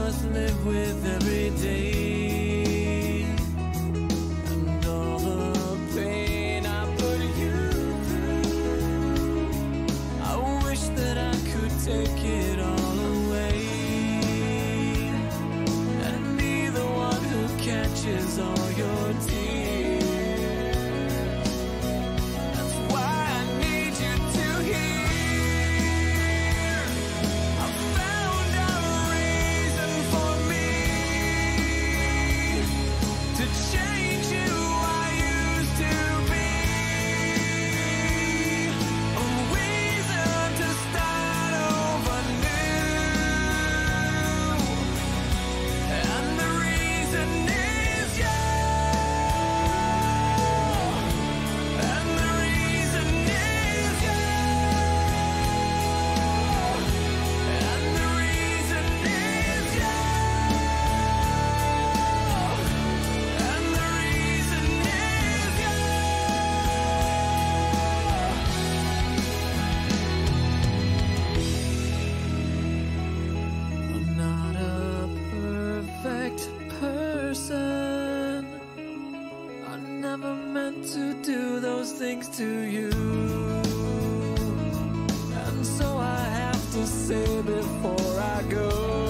must live with every day, and all the pain I put you through. I wish that I could take it all away and be the one who catches all your tears. That's why I need you to hear. I found a reason for me to change who I used to be. A reason to start over new. And the reason is you. And the reason is you. And the reason is you. And the reason is you. I'm not a perfect person. I never meant to do those things to you. And so I have to say before I go,